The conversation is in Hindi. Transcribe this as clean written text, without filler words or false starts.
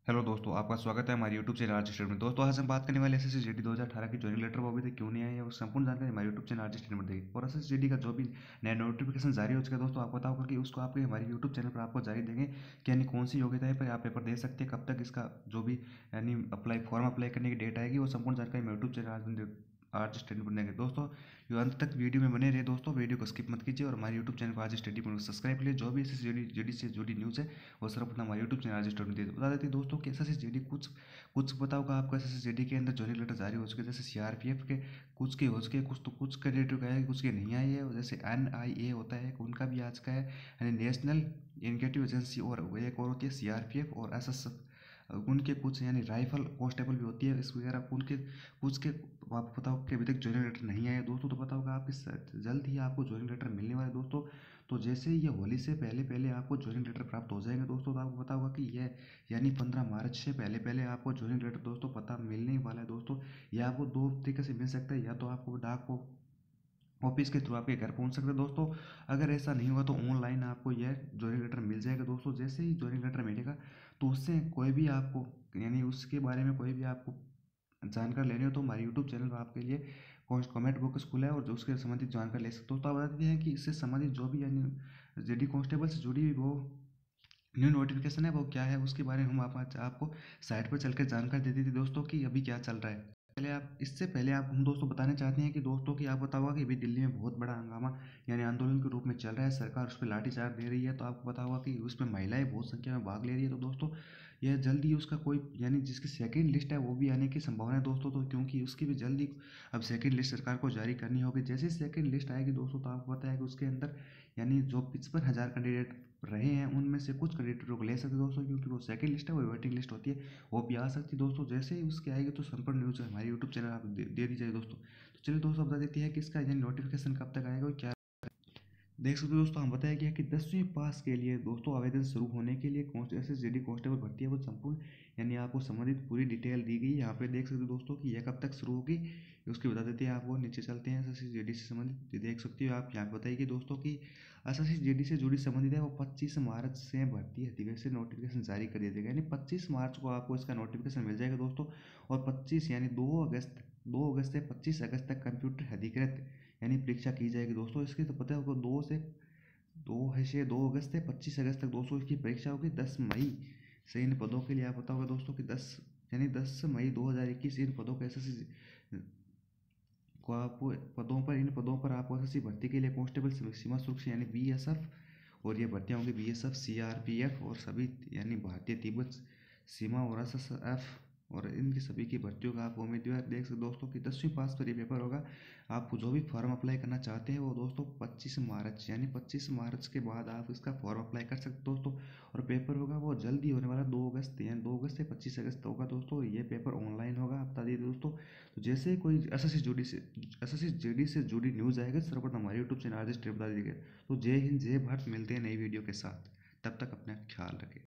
हेलो दोस्तों, आपका स्वागत है हमारे यूट्यूब चैनल आरजी स्टडी में। दोस्तों, आज हम बात करने वाले एसएससी जीडी 2018 की ज्वाइनिंग लेटर वो अभी तक क्यों नहीं आई है, और संपूर्ण जानकारी हमारे यूट्यूब चैनल आरजी स्टडी में देगी। और एसएससी जीडी का जो भी नया नोटिफिकेशन जारी हो चुका है दोस्तों, आपको बताओ कि उसको आपके हमारे यूट्यूब चैनल पर आपको जारी देंगे कि यानी कौन सी योग्यता है पर आप पेपर दे सकते हैं, कब तक इसका जो भी यानी फॉर्म अप्लाई करने की डेट आएगी, वो संपूर्ण जानकारी हमारे यूट्यूब चैनल आज स्टडी पर देंगे। दोस्तों, जो अंत तक वीडियो में बने रहे दोस्तों, वीडियो को स्किप मत कीजिए और हमारे यूट्यूब चैनल को आज स्टडी पर सब्सक्राइब कीजिए। जो भी एसएससी जीडी से जुड़ी न्यूज़ है वो सर्वप्रथम हमारे यूट्यूब चैनल आज स्टडी में बता देते हैं दोस्तों कि एसएससी जीडी कुछ कुछ पता होगा आपको। एसएससी जीडी के अंदर ज्वाइनिंग लेटर जारी हो चुके हैं, जैसे सीआरपीएफ के कुछ के हो चुके, कुछ तो कुछ कैंडिडेट का है, कुछ के नहीं आए हैं। जैसे एनआईए होता है, उनका भी आज का है, यानी नेशनल इन्वेस्टिगेटिव एजेंसी, और एक और होती है सीआरपीएफ और एसएसएफ। उनके कुछ यानी राइफल कांस्टेबल भी होती है इस वगैरह, उनके कुछ के आपको पता होगा कि अभी तक ज्वाइनिंग लेटर नहीं आया दोस्तों। तो पता होगा आपके जल्द ही आपको ज्वाइनिंग लेटर मिलने वाला है दोस्तों। तो जैसे ही ये होली से पहले पहले आपको ज्वाइनिंग लेटर प्राप्त हो जाएंगे दोस्तों, तो आपको पता होगा कि यह यानी 15 मार्च से पहले पहले आपको ज्वाइनिंग लेटर दोस्तों पता मिलने ही वाला है दोस्तों। यह आपको दो तरीके से मिल सकता है, या तो आपको डाक को ऑफिस के थ्रू आपके घर पहुंच सकते हैं दोस्तों। अगर ऐसा नहीं होगा तो ऑनलाइन आपको यह ज्वाइनिंग लेटर मिल जाएगा दोस्तों। जैसे ही ज्वाइनिंग लेटर मिलेगा तो उससे कोई भी आपको यानी उसके बारे में कोई भी आपको जानकारी लेनी हो तो हमारे यूट्यूब चैनल पर आपके लिए कमेंट बॉक्स खुला है, और जो उसके संबंधित जानकारी ले सकते हो। तो आप बता देते हैं कि इससे संबंधित जो भी यानी जेडी कांस्टेबल से जुड़ी हुई वो न्यू नोटिफिकेशन है वो क्या है, उसके बारे में हम आपको साइट पर चलकर जानकारी दे दी थी दोस्तों कि अभी क्या चल रहा है। इससे पहले आप हम दोस्तों बताना चाहते हैं कि दोस्तों कि आप बताओगे कि अभी दिल्ली में बहुत बड़ा हंगामा यानी आंदोलन के रूप में चल रहा है, सरकार उस पर लाठीचार्ज दे रही है। तो आपको पता होगा कि उसमें महिलाएं बहुत संख्या में भाग ले रही है। तो दोस्तों, यह जल्दी उसका कोई यानी जिसकी सेकंड लिस्ट है वो भी आने की संभावना है दोस्तों। तो क्योंकि उसकी भी जल्दी अब सेकंड लिस्ट सरकार को जारी करनी होगी। जैसे ही सेकंड लिस्ट आएगी दोस्तों, तो आपको पता है कि उसके अंदर यानी जो 55,000 कैंडिडेट रहे हैं उनमें से कुछ कैंडिडेटों को ले सकते दोस्तों, क्योंकि वो सेकंड लिस्ट है, वो वेटिंग लिस्ट होती है, वो भी आ सकती है दोस्तों। जैसे ही उसके आएगी तो संपूर्ण न्यूज़ हमारे यूट्यूब चैनल आप दे दीजिए दोस्तों। तो चलिए दोस्तों, बता देती है कि इसका यानी नोटिफिकेशन कब तक आएगा और क्या देख सकते हो दोस्तों। हम बताया गया कि 10वीं पास के लिए दोस्तों आवेदन शुरू होने के लिए एसएसजीडी कांस्टेबल भर्ती है वो संपूर्ण यानी आपको संबंधित पूरी डिटेल दी गई है। यहाँ पे देख सकते हो दोस्तों कि यह कब तक शुरू होगी, उसकी बता देते हैं आपको। नीचे चलते हैं, एसएसजीडी से संबंधित देख सकते हो आप। यहाँ पे बताइए दोस्तों कि एसएसजीडी से जुड़ी संबंधित है वो 25 मार्च से भर्ती अधिवेशन नोटिफिकेशन जारी कर दिया जाएगा, यानी 25 मार्च को आपको इसका नोटिफिकेशन मिल जाएगा दोस्तों। और 25 यानी 2 अगस्त से 25 अगस्त तक कंप्यूटर अधिकृत यानी परीक्षा की जाएगी दोस्तों। इसकी तो पता है आपको 2 अगस्त से 25 अगस्त तक दोस्तों इसकी परीक्षा होगी। 10 मई से इन पदों के लिए आप पता होगा दोस्तों कि 10 मई 2021 इन पदों को एसएससी को आप इन पदों पर आपको एसएससी भर्ती के लिए कांस्टेबल सीमा सुरक्षा यानी बीएसएफ, और ये भर्तियाँ होंगी बीएसएफ सीआरपीएफ और सभी यानी भारतीय तिब्बत सीमा और एसएसएफ, और इनकी सभी की भर्तियों का आप उम्मीदवार देख सकते दोस्तों कि 10वीं पास पर ये पेपर होगा। आप जो भी फॉर्म अप्लाई करना चाहते हैं वो दोस्तों 25 मार्च यानी 25 मार्च के बाद आप इसका फॉर्म अप्लाई कर सकते दोस्तों। और पेपर होगा वो जल्दी होने वाला 2 अगस्त यानी 2 अगस्त से 25 अगस्त होगा दोस्तों। ये पेपर ऑनलाइन होगा, आप बता दीजिए दोस्तों। तो जैसे ही कोई एसएससी जीडी से जुड़ी न्यूज़ आएगा सर्वप्रथम हमारे यूट्यूब चैनल आज बता दीजिएगा। तो जय हिंद जय भारत, मिलते हैं नई वीडियो के साथ, तब तक अपना ख्याल रखें।